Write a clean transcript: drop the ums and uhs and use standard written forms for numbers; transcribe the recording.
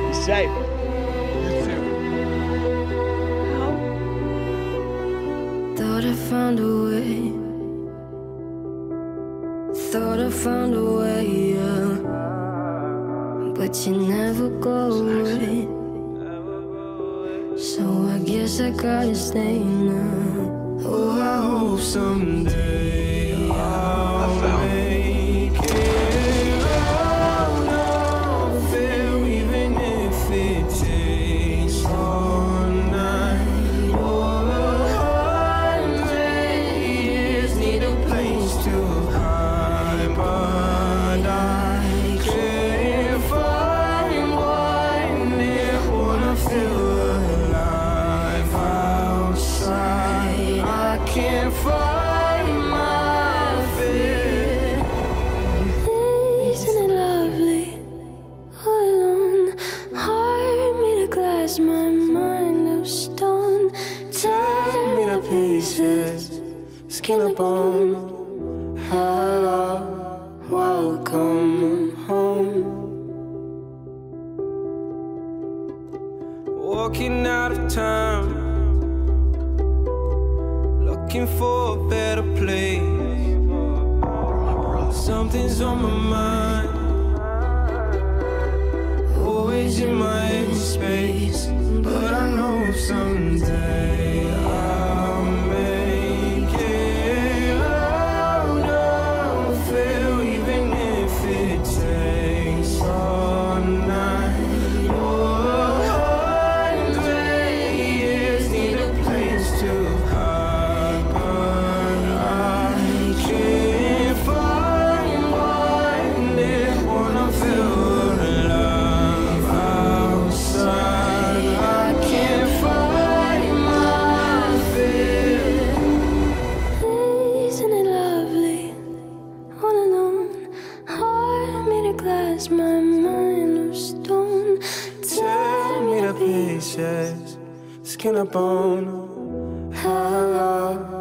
Be safe. Thought I found a way. Thought I found a way, yeah. But you never go away. So I guess I gotta stay now. Oh, I hope someday I'll make it out of there, even if it takes all night or 100 years. Need a place to hide, but I can't find one there. Wanna feel alive outside. I can't find my fear. Isn't it lovely? All alone, heart made of glass, my mind of stone. Tear me to pieces, skin and bone. Hello, welcome home. Walking out of time, looking for a better place. Something's on my mind, always in my space. But I know someday I'll make it out of here, even if it takes all night or 100 years. Need a place to hide, but I can't find one there. Wanna feel alive outside. I can't find my fear. Isn't it lovely? All alone, heart made of glass, my mind of stone. Tear me to pieces, skin and bone. Hello.